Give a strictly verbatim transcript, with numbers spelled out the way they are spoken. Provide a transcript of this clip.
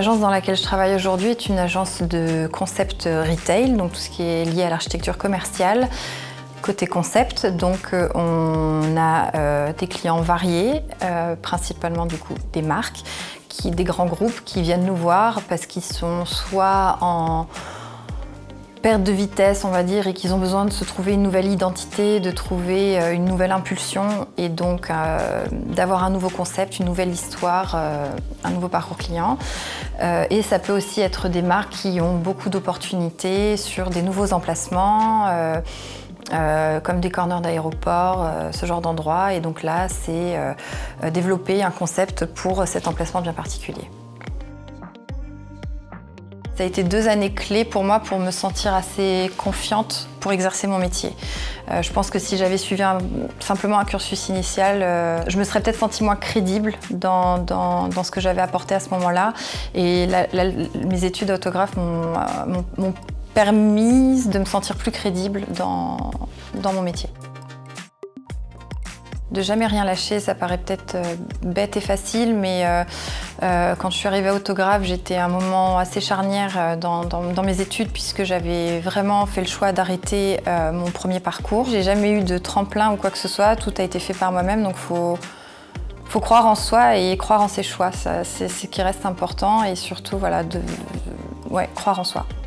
L'agence dans laquelle je travaille aujourd'hui est une agence de concept retail, donc tout ce qui est lié à l'architecture commerciale. Côté concept, donc euh, on a euh, des clients variés, euh, principalement du coup des marques, qui, des grands groupes qui viennent nous voir parce qu'ils sont soit en perte de vitesse, on va dire, et qu'ils ont besoin de se trouver une nouvelle identité, de trouver euh, une nouvelle impulsion et donc euh, d'avoir un nouveau concept, une nouvelle histoire, euh, un nouveau parcours client. Euh, et ça peut aussi être des marques qui ont beaucoup d'opportunités sur des nouveaux emplacements, euh, Euh, comme des corners d'aéroport, euh, ce genre d'endroit. Et donc là, c'est euh, développer un concept pour cet emplacement bien particulier. Ça a été deux années clés pour moi pour me sentir assez confiante pour exercer mon métier. Euh, je pense que si j'avais suivi un, simplement un cursus initial, euh, je me serais peut-être sentie moins crédible dans, dans, dans ce que j'avais apporté à ce moment-là. Et la, la, mes études d'autographe m'ont permis de me sentir plus crédible dans, dans mon métier. De jamais rien lâcher, ça paraît peut-être euh, bête et facile, mais euh, euh, quand je suis arrivée à Autographe, j'étais à un moment assez charnière euh, dans, dans, dans mes études puisque j'avais vraiment fait le choix d'arrêter euh, mon premier parcours. J'ai jamais eu de tremplin ou quoi que ce soit, tout a été fait par moi-même, donc faut, faut croire en soi et croire en ses choix, c'est ce qui reste important et surtout voilà, de, ouais, croire en soi.